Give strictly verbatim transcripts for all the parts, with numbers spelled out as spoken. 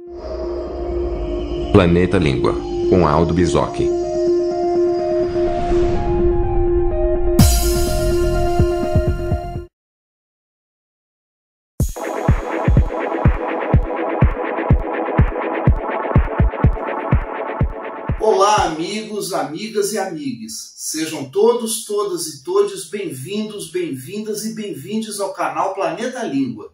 Planeta Língua, com Aldo Bisocchi. Olá, amigos, amigas e amigues. Sejam todos, todas e todes bem-vindos, bem-vindas e bem-vindes ao canal Planeta Língua.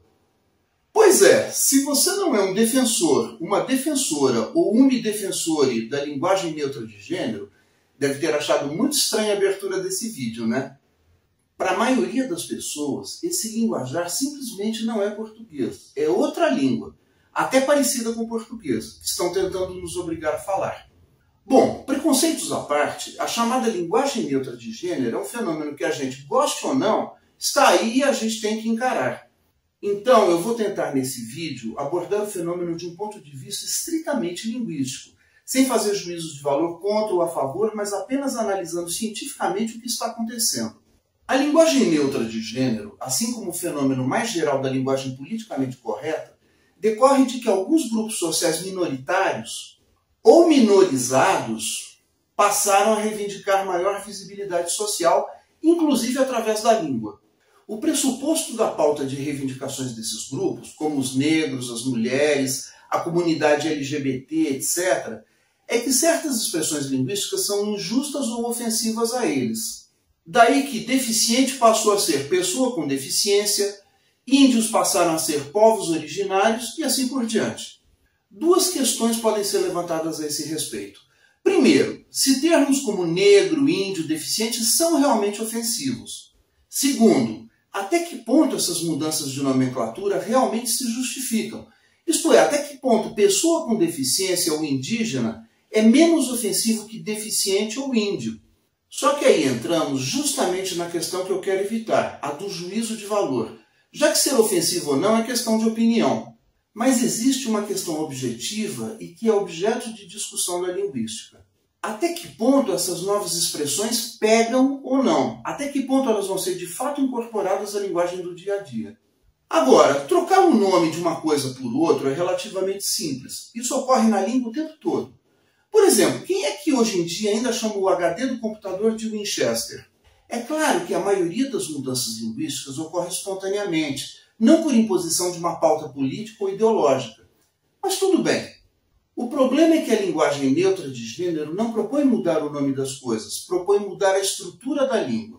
Pois é, se você não é um defensor, uma defensora ou unidefensore da linguagem neutra de gênero, deve ter achado muito estranha a abertura desse vídeo, né? Para a maioria das pessoas, esse linguajar simplesmente não é português, é outra língua, até parecida com o português, que estão tentando nos obrigar a falar. Bom, preconceitos à parte, a chamada linguagem neutra de gênero é um fenômeno que a gente, goste ou não, está aí e a gente tem que encarar. Então, eu vou tentar nesse vídeo abordar o fenômeno de um ponto de vista estritamente linguístico, sem fazer juízos de valor contra ou a favor, mas apenas analisando cientificamente o que está acontecendo. A linguagem neutra de gênero, assim como o fenômeno mais geral da linguagem politicamente correta, decorre de que alguns grupos sociais minoritários ou minorizados passaram a reivindicar maior visibilidade social, inclusive através da língua. O pressuposto da pauta de reivindicações desses grupos, como os negros, as mulheres, a comunidade L G B T, etcétera, é que certas expressões linguísticas são injustas ou ofensivas a eles. Daí que deficiente passou a ser pessoa com deficiência, índios passaram a ser povos originários e assim por diante. Duas questões podem ser levantadas a esse respeito. Primeiro, se termos como negro, índio, deficiente são realmente ofensivos. Segundo, até que ponto essas mudanças de nomenclatura realmente se justificam? Isto é, até que ponto pessoa com deficiência ou indígena é menos ofensivo que deficiente ou índio? Só que aí entramos justamente na questão que eu quero evitar, a do juízo de valor. Já que ser ofensivo ou não é questão de opinião. Mas existe uma questão objetiva e que é objeto de discussão da linguística. Até que ponto essas novas expressões pegam ou não? Até que ponto elas vão ser de fato incorporadas à linguagem do dia a dia? Agora, trocar o nome de uma coisa por outro é relativamente simples. Isso ocorre na língua o tempo todo. Por exemplo, quem é que hoje em dia ainda chama o H D do computador de Winchester? É claro que a maioria das mudanças linguísticas ocorre espontaneamente, não por imposição de uma pauta política ou ideológica. Mas tudo bem. O problema é que a linguagem neutra de gênero não propõe mudar o nome das coisas, propõe mudar a estrutura da língua.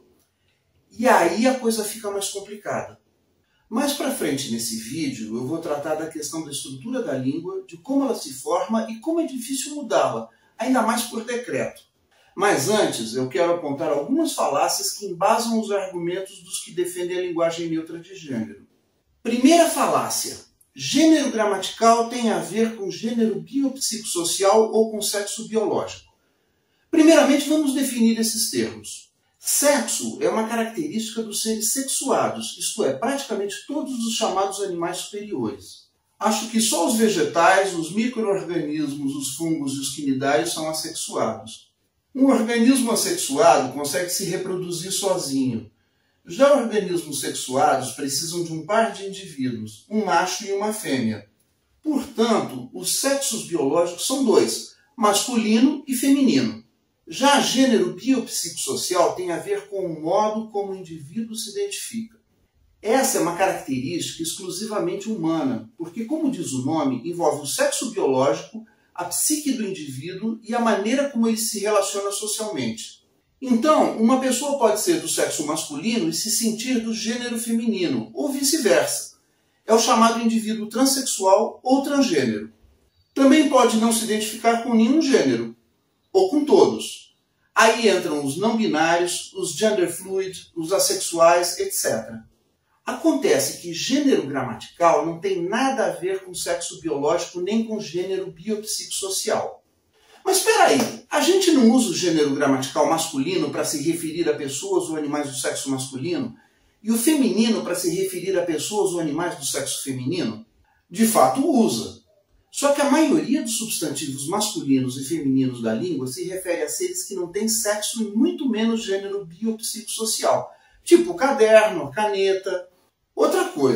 E aí a coisa fica mais complicada. Mais para frente nesse vídeo eu vou tratar da questão da estrutura da língua, de como ela se forma e como é difícil mudá-la, ainda mais por decreto. Mas antes eu quero apontar algumas falácias que embasam os argumentos dos que defendem a linguagem neutra de gênero. Primeira falácia. Gênero gramatical tem a ver com gênero biopsicossocial ou com sexo biológico. Primeiramente, vamos definir esses termos. Sexo é uma característica dos seres sexuados, isto é, praticamente todos os chamados animais superiores. Acho que só os vegetais, os micro-organismos, os fungos e os quinidários são assexuados. Um organismo assexuado consegue se reproduzir sozinho. Já organismos sexuados precisam de um par de indivíduos, um macho e uma fêmea. Portanto, os sexos biológicos são dois, masculino e feminino. Já gênero biopsicossocial tem a ver com o modo como o indivíduo se identifica. Essa é uma característica exclusivamente humana, porque, como diz o nome, envolve o sexo biológico, a psique do indivíduo e a maneira como ele se relaciona socialmente. Então, uma pessoa pode ser do sexo masculino e se sentir do gênero feminino, ou vice-versa. É o chamado indivíduo transexual ou transgênero. Também pode não se identificar com nenhum gênero, ou com todos. Aí entram os não binários, os gender fluid, os assexuais, etcétera. Acontece que gênero gramatical não tem nada a ver com sexo biológico nem com gênero biopsicossocial. Mas espera aí, a gente não usa o gênero gramatical masculino para se referir a pessoas ou animais do sexo masculino e o feminino para se referir a pessoas ou animais do sexo feminino? De fato usa. Só que a maioria dos substantivos masculinos e femininos da língua se refere a seres que não têm sexo e muito menos gênero biopsicossocial, tipo caderno, caneta. Outra coisa,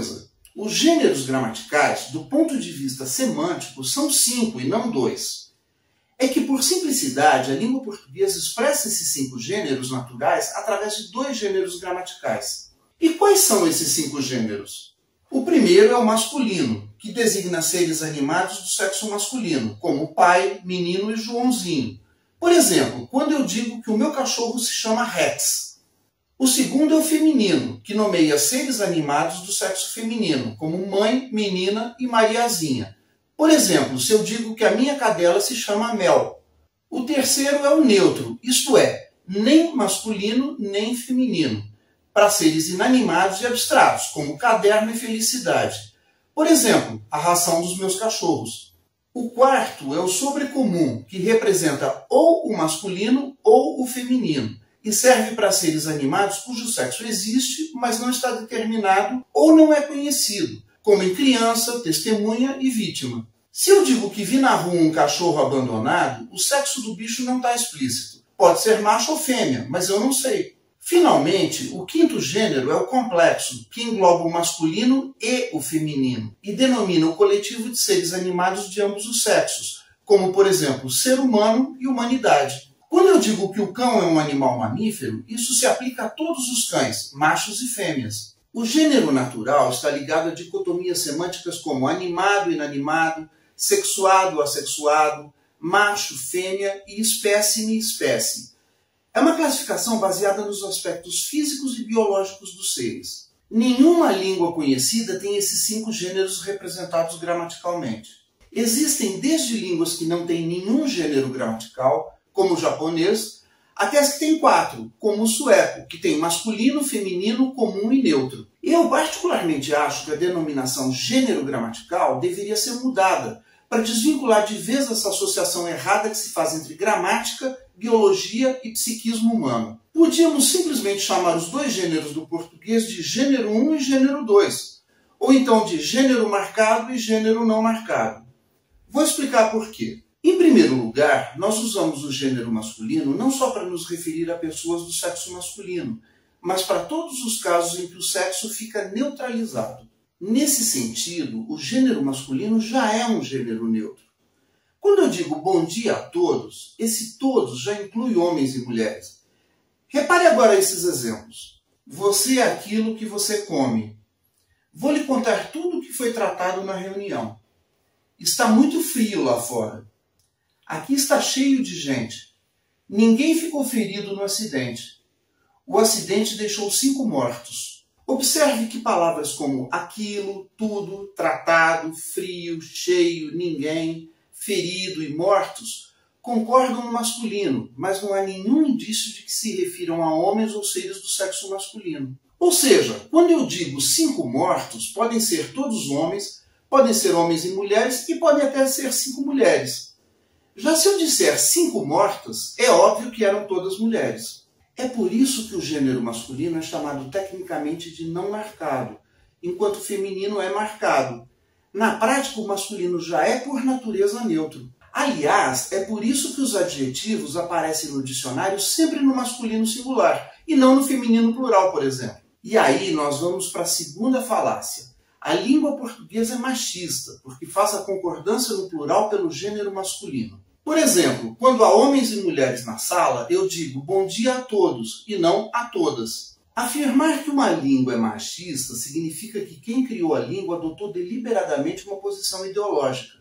Os gêneros gramaticais, do ponto de vista semântico, são cinco e não dois. É que, por simplicidade, a língua portuguesa expressa esses cinco gêneros naturais através de dois gêneros gramaticais. E quais são esses cinco gêneros? O primeiro é o masculino, que designa seres animados do sexo masculino, como pai, menino e Joãozinho. Por exemplo, quando eu digo que o meu cachorro se chama Rex. O segundo é o feminino, que nomeia seres animados do sexo feminino, como mãe, menina e Mariazinha. Por exemplo, se eu digo que a minha cadela se chama Mel. O terceiro é o neutro, isto é, nem masculino nem feminino, para seres inanimados e abstratos, como caderno e felicidade. Por exemplo, a ração dos meus cachorros. O quarto é o sobrecomum, que representa ou o masculino ou o feminino, e serve para seres animados cujo sexo existe, mas não está determinado ou não é conhecido, como em criança, testemunha e vítima. Se eu digo que vi na rua um cachorro abandonado, o sexo do bicho não está explícito. Pode ser macho ou fêmea, mas eu não sei. Finalmente, o quinto gênero é o complexo, que engloba o masculino e o feminino, e denomina o coletivo de seres animados de ambos os sexos, como, por exemplo, ser humano e humanidade. Quando eu digo que o cão é um animal mamífero, isso se aplica a todos os cães, machos e fêmeas. O gênero natural está ligado a dicotomias semânticas como animado e inanimado, sexuado, assexuado, macho, fêmea e espécime, espécie. É uma classificação baseada nos aspectos físicos e biológicos dos seres. Nenhuma língua conhecida tem esses cinco gêneros representados gramaticalmente. Existem desde línguas que não têm nenhum gênero gramatical, como o japonês, até as que têm quatro, como o sueco, que tem masculino, feminino, comum e neutro. Eu particularmente acho que a denominação gênero gramatical deveria ser mudada para desvincular de vez essa associação errada que se faz entre gramática, biologia e psiquismo humano. Podíamos simplesmente chamar os dois gêneros do português de gênero um e gênero dois, ou então de gênero marcado e gênero não marcado. Vou explicar por quê. Em primeiro lugar, nós usamos o gênero masculino não só para nos referir a pessoas do sexo masculino, mas para todos os casos em que o sexo fica neutralizado. Nesse sentido, o gênero masculino já é um gênero neutro. Quando eu digo bom dia a todos, esse todos já inclui homens e mulheres. Repare agora esses exemplos. Você é aquilo que você come. Vou lhe contar tudo o que foi tratado na reunião. Está muito frio lá fora. Aqui está cheio de gente. Ninguém ficou ferido no acidente. O acidente deixou cinco mortos. Observe que palavras como aquilo, tudo, tratado, frio, cheio, ninguém, ferido e mortos concordam no masculino, mas não há nenhum indício de que se refiram a homens ou seres do sexo masculino. Ou seja, quando eu digo cinco mortos, podem ser todos homens, podem ser homens e mulheres e podem até ser cinco mulheres. Já se eu disser cinco mortas, é óbvio que eram todas mulheres. É por isso que o gênero masculino é chamado tecnicamente de não marcado, enquanto o feminino é marcado. Na prática, o masculino já é por natureza neutro. Aliás, é por isso que os adjetivos aparecem no dicionário sempre no masculino singular, e não no feminino plural, por exemplo. E aí nós vamos para a segunda falácia. A língua portuguesa é machista, porque faz a concordância no plural pelo gênero masculino. Por exemplo, quando há homens e mulheres na sala, eu digo bom dia a todos e não a todas. Afirmar que uma língua é machista significa que quem criou a língua adotou deliberadamente uma posição ideológica.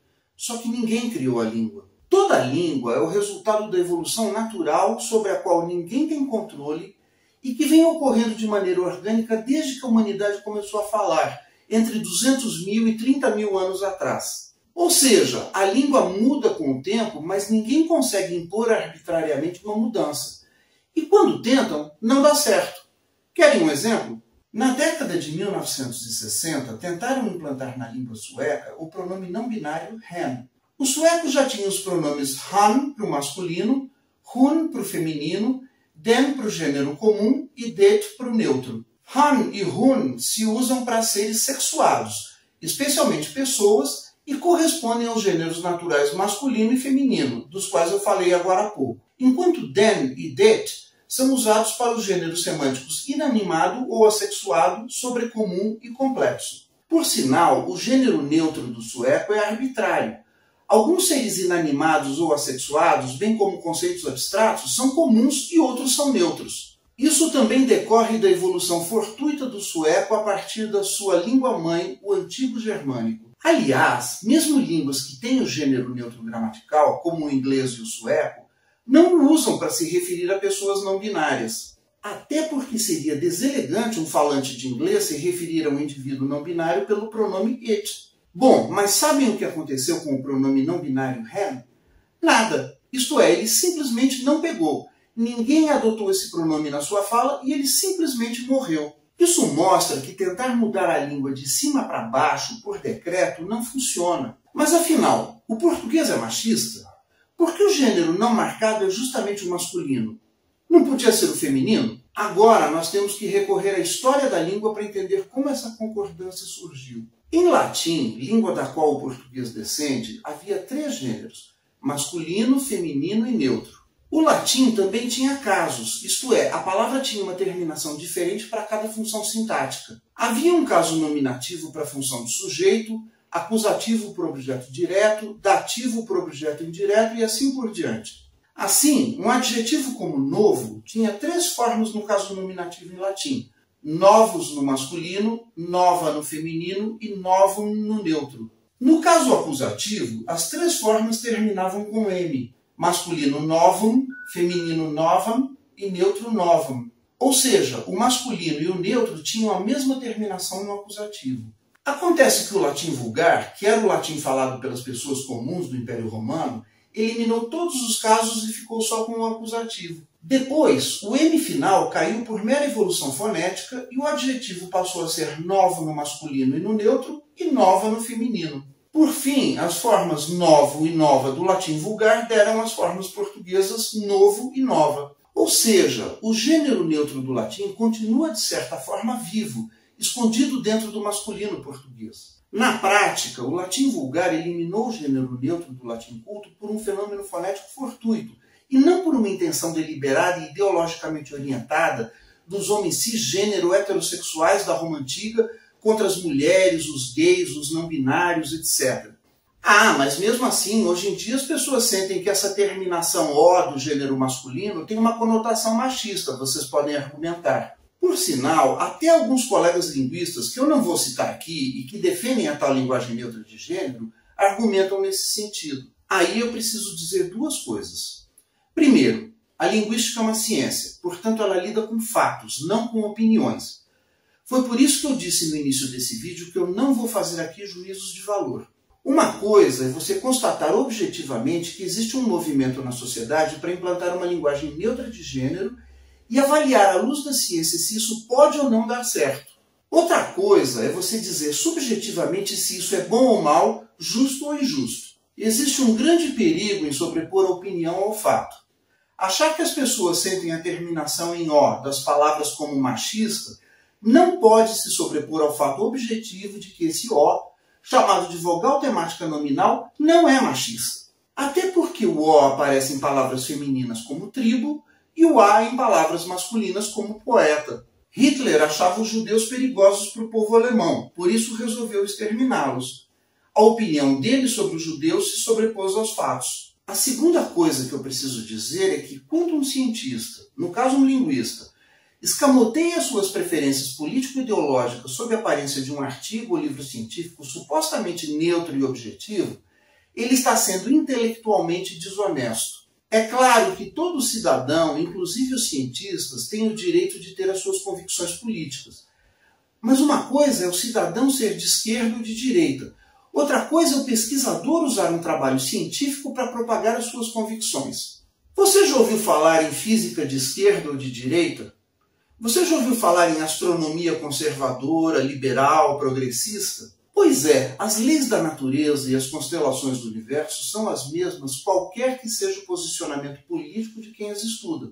Só que ninguém criou a língua. Toda língua é o resultado da evolução natural sobre a qual ninguém tem controle e que vem ocorrendo de maneira orgânica desde que a humanidade começou a falar, entre duzentos mil e trinta mil anos atrás. Ou seja, a língua muda com o tempo, mas ninguém consegue impor arbitrariamente uma mudança. E quando tentam, não dá certo. Querem um exemplo? Na década de mil novecentos e sessenta, tentaram implantar na língua sueca o pronome não binário hen. Os suecos já tinham os pronomes han para o masculino, hun para o feminino, den para o gênero comum e det para o neutro. Han e hun se usam para seres sexuados, especialmente pessoas, e correspondem aos gêneros naturais masculino e feminino, dos quais eu falei agora há pouco. Enquanto den e det são usados para os gêneros semânticos inanimado ou assexuado, sobrecomum e complexo. Por sinal, o gênero neutro do sueco é arbitrário. Alguns seres inanimados ou assexuados, bem como conceitos abstratos, são comuns e outros são neutros. Isso também decorre da evolução fortuita do sueco a partir da sua língua-mãe, o antigo germânico. Aliás, mesmo línguas que têm o gênero neutro gramatical, como o inglês e o sueco, não o usam para se referir a pessoas não binárias. Até porque seria deselegante um falante de inglês se referir a um indivíduo não binário pelo pronome it. Bom, mas sabem o que aconteceu com o pronome não binário him? Nada. Isto é, ele simplesmente não pegou. Ninguém adotou esse pronome na sua fala e ele simplesmente morreu. Isso mostra que tentar mudar a língua de cima para baixo, por decreto, não funciona. Mas afinal, o português é machista? Por que o gênero não marcado é justamente o masculino? Não podia ser o feminino? Agora nós temos que recorrer à história da língua para entender como essa concordância surgiu. Em latim, língua da qual o português descende, havia três gêneros: masculino, feminino e neutro. O latim também tinha casos, isto é, a palavra tinha uma terminação diferente para cada função sintática. Havia um caso nominativo para a função de sujeito, acusativo para o objeto direto, dativo para o objeto indireto e assim por diante. Assim, um adjetivo como novo tinha três formas no caso nominativo em latim: novus no masculino, nova no feminino e novum no neutro. No caso acusativo, as três formas terminavam com M: masculino novum, feminino novam e neutro novum. Ou seja, o masculino e o neutro tinham a mesma terminação no acusativo. Acontece que o latim vulgar, que era o latim falado pelas pessoas comuns do Império Romano, eliminou todos os casos e ficou só com o acusativo. Depois, o M final caiu por mera evolução fonética e o adjetivo passou a ser novo no masculino e no neutro e nova no feminino. Por fim, as formas novo e nova do latim vulgar deram as formas portuguesas novo e nova. Ou seja, o gênero neutro do latim continua de certa forma vivo, escondido dentro do masculino português. Na prática, o latim vulgar eliminou o gênero neutro do latim culto por um fenômeno fonético fortuito, e não por uma intenção deliberada e ideologicamente orientada dos homens cisgênero heterossexuais da Roma Antiga contra as mulheres, os gays, os não binários, etcétera. Ah, mas mesmo assim, hoje em dia as pessoas sentem que essa terminação O do gênero masculino tem uma conotação machista, vocês podem argumentar. Por sinal, até alguns colegas linguistas, que eu não vou citar aqui e que defendem a tal linguagem neutra de gênero, argumentam nesse sentido. Aí eu preciso dizer duas coisas. Primeiro, a linguística é uma ciência, portanto ela lida com fatos, não com opiniões. Foi por isso que eu disse no início desse vídeo que eu não vou fazer aqui juízos de valor. Uma coisa é você constatar objetivamente que existe um movimento na sociedade para implantar uma linguagem neutra de gênero e avaliar à luz da ciência se isso pode ou não dar certo. Outra coisa é você dizer subjetivamente se isso é bom ou mal, justo ou injusto. Existe um grande perigo em sobrepor a opinião ao fato. Achar que as pessoas sentem a terminação em O das palavras como machista não pode se sobrepor ao fato objetivo de que esse O, chamado de vogal temática nominal, não é machista. Até porque o O aparece em palavras femininas como tribo e o A em palavras masculinas como poeta. Hitler achava os judeus perigosos para o povo alemão, por isso resolveu exterminá-los. A opinião dele sobre os judeus se sobrepôs aos fatos. A segunda coisa que eu preciso dizer é que quando um cientista, no caso um linguista, escamoteia suas preferências político-ideológicas sob a aparência de um artigo ou livro científico supostamente neutro e objetivo, ele está sendo intelectualmente desonesto. É claro que todo cidadão, inclusive os cientistas, tem o direito de ter as suas convicções políticas. Mas uma coisa é o cidadão ser de esquerda ou de direita. Outra coisa é o pesquisador usar um trabalho científico para propagar as suas convicções. Você já ouviu falar em física de esquerda ou de direita? Você já ouviu falar em astronomia conservadora, liberal, progressista? Pois é, as leis da natureza e as constelações do universo são as mesmas qualquer que seja o posicionamento político de quem as estuda.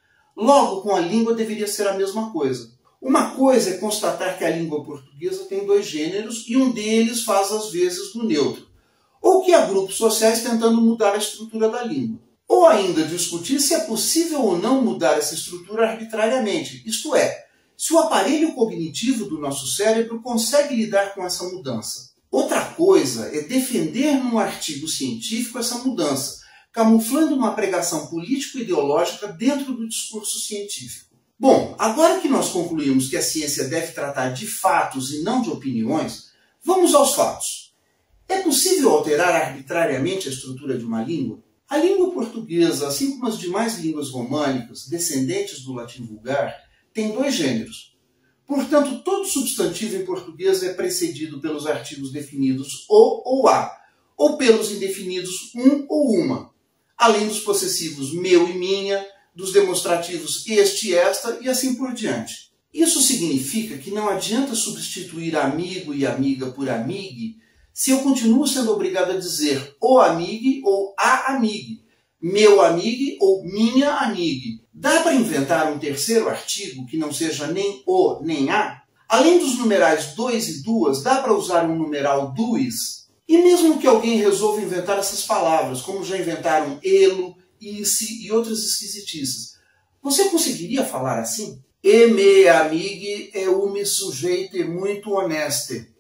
Logo, com a língua deveria ser a mesma coisa. Uma coisa é constatar que a língua portuguesa tem dois gêneros e um deles faz as vezes do neutro, ou que há grupos sociais tentando mudar a estrutura da língua. Ou ainda discutir se é possível ou não mudar essa estrutura arbitrariamente, isto é, se o aparelho cognitivo do nosso cérebro consegue lidar com essa mudança. Outra coisa é defender num artigo científico essa mudança, camuflando uma pregação político-ideológica dentro do discurso científico. Bom, agora que nós concluímos que a ciência deve tratar de fatos e não de opiniões, vamos aos fatos. É possível alterar arbitrariamente a estrutura de uma língua? A língua portuguesa, assim como as demais línguas românicas, descendentes do latim vulgar, tem dois gêneros. Portanto, todo substantivo em português é precedido pelos artigos definidos o ou a, ou pelos indefinidos um ou uma, além dos possessivos meu e minha, dos demonstrativos este e esta e assim por diante. Isso significa que não adianta substituir amigo e amiga por amigue se eu continuo sendo obrigado a dizer o amigue ou a amigue, meu amigue ou minha amigue. Dá para inventar um terceiro artigo que não seja nem o nem a? Além dos numerais dois e duas, dá para usar um numeral duis? E mesmo que alguém resolva inventar essas palavras, como já inventaram elo, ice e outras esquisitices, você conseguiria falar assim? E me amigue é uma sujeito muito honeste.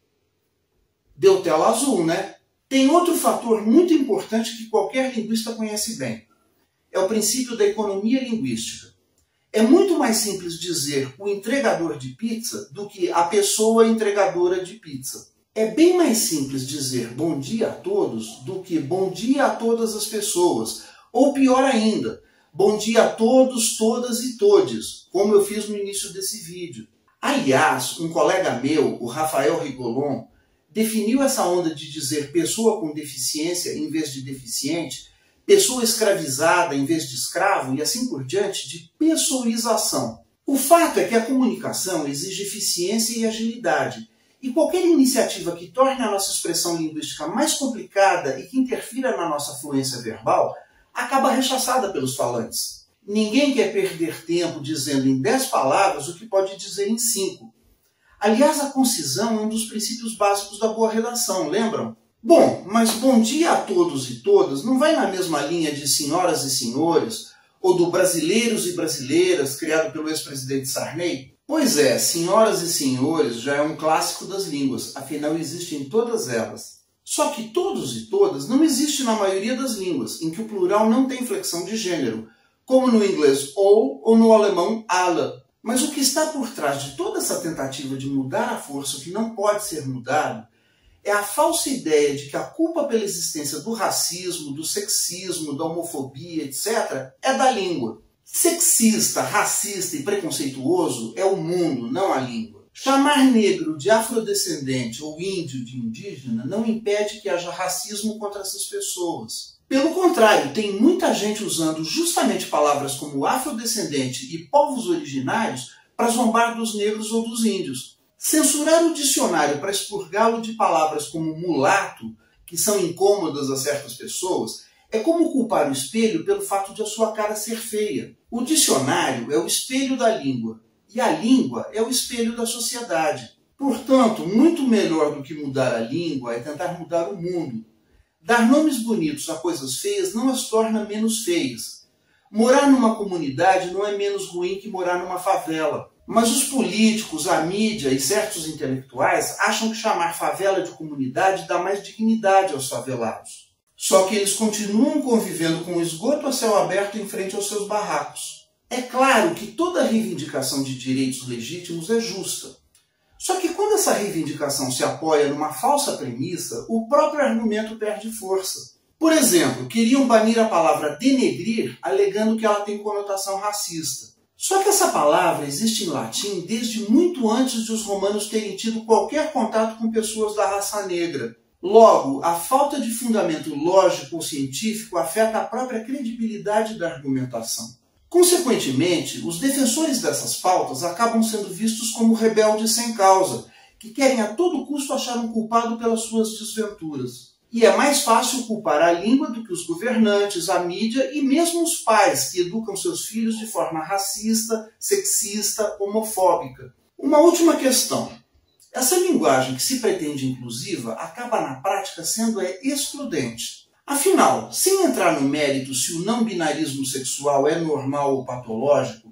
Deu tela azul, né? Tem outro fator muito importante que qualquer linguista conhece bem. É o princípio da economia linguística. É muito mais simples dizer o entregador de pizza do que a pessoa entregadora de pizza. É bem mais simples dizer bom dia a todos do que bom dia a todas as pessoas. Ou pior ainda, bom dia a todos, todas e todes, como eu fiz no início desse vídeo. Aliás, um colega meu, o Rafael Rigolon, definiu essa onda de dizer pessoa com deficiência em vez de deficiente, pessoa escravizada em vez de escravo e assim por diante, de pessoização. O fato é que a comunicação exige eficiência e agilidade, e qualquer iniciativa que torne a nossa expressão linguística mais complicada e que interfira na nossa fluência verbal acaba rechaçada pelos falantes. Ninguém quer perder tempo dizendo em dez palavras o que pode dizer em cinco. Aliás, a concisão é um dos princípios básicos da boa redação, lembram? Bom, mas bom dia a todos e todas não vai na mesma linha de senhoras e senhores, ou do brasileiros e brasileiras, criado pelo ex-presidente Sarney? Pois é, senhoras e senhores já é um clássico das línguas, afinal existe em todas elas. Só que todos e todas não existe na maioria das línguas, em que o plural não tem flexão de gênero, como no inglês ou ou no alemão alle. Mas o que está por trás de toda essa tentativa de mudar à força o que não pode ser mudado é a falsa ideia de que a culpa pela existência do racismo, do sexismo, da homofobia, etcétera, é da língua. Sexista, racista e preconceituoso é o mundo, não a língua. Chamar negro de afrodescendente ou índio de indígena não impede que haja racismo contra essas pessoas. Pelo contrário, tem muita gente usando justamente palavras como afrodescendente e povos originários para zombar dos negros ou dos índios. Censurar o dicionário para expurgá-lo de palavras como mulato, que são incômodas a certas pessoas, é como culpar o espelho pelo fato de a sua cara ser feia. O dicionário é o espelho da língua, e a língua é o espelho da sociedade. Portanto, muito melhor do que mudar a língua é tentar mudar o mundo. Dar nomes bonitos a coisas feias não as torna menos feias. Morar numa comunidade não é menos ruim que morar numa favela. Mas os políticos, a mídia e certos intelectuais acham que chamar favela de comunidade dá mais dignidade aos favelados. Só que eles continuam convivendo com o esgoto a céu aberto em frente aos seus barracos. É claro que toda reivindicação de direitos legítimos é justa. Só que quando essa reivindicação se apoia numa falsa premissa, o próprio argumento perde força. Por exemplo, queriam banir a palavra denegrir, alegando que ela tem conotação racista. Só que essa palavra existe em latim desde muito antes de os romanos terem tido qualquer contato com pessoas da raça negra. Logo, a falta de fundamento lógico ou científico afeta a própria credibilidade da argumentação. Consequentemente, os defensores dessas pautas acabam sendo vistos como rebeldes sem causa, que querem a todo custo achar um culpado pelas suas desventuras. E é mais fácil culpar a língua do que os governantes, a mídia e mesmo os pais que educam seus filhos de forma racista, sexista, homofóbica. Uma última questão. Essa linguagem que se pretende inclusiva acaba na prática sendo é, excludente. Afinal, sem entrar no mérito se o não binarismo sexual é normal ou patológico,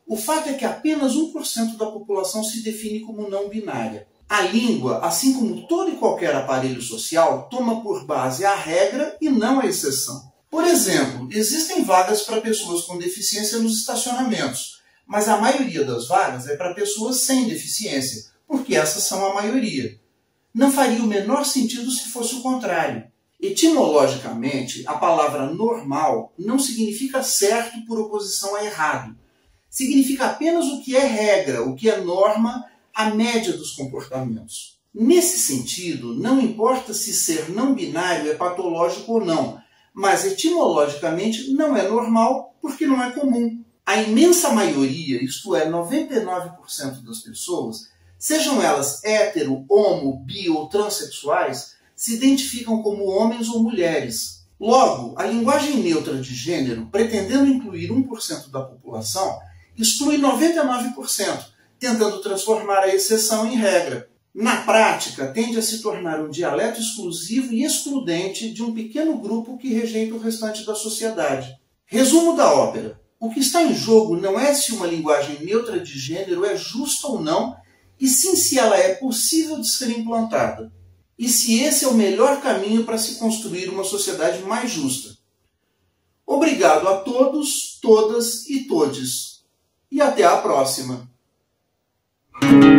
O fato é que apenas um por cento da população se define como não binária. A língua, assim como todo e qualquer aparelho social, toma por base a regra e não a exceção. Por exemplo, existem vagas para pessoas com deficiência nos estacionamentos, mas a maioria das vagas é para pessoas sem deficiência, porque essas são a maioria. Não faria o menor sentido se fosse o contrário. Etimologicamente, a palavra normal não significa certo por oposição a errado. Significa apenas o que é regra, o que é norma, a média dos comportamentos. Nesse sentido, não importa se ser não binário é patológico ou não, mas etimologicamente não é normal porque não é comum. A imensa maioria, isto é, noventa e nove por cento das pessoas, sejam elas hétero, homo, bi ou transexuais, se identificam como homens ou mulheres. Logo, a linguagem neutra de gênero, pretendendo incluir um por cento da população, exclui noventa e nove por cento, tentando transformar a exceção em regra. Na prática, tende a se tornar um dialeto exclusivo e excludente de um pequeno grupo que rejeita o restante da sociedade. Resumo da ópera. O que está em jogo não é se uma linguagem neutra de gênero é justa ou não, e sim se ela é possível de ser implantada. E se esse é o melhor caminho para se construir uma sociedade mais justa. Obrigado a todos, todas e todes. E até a próxima!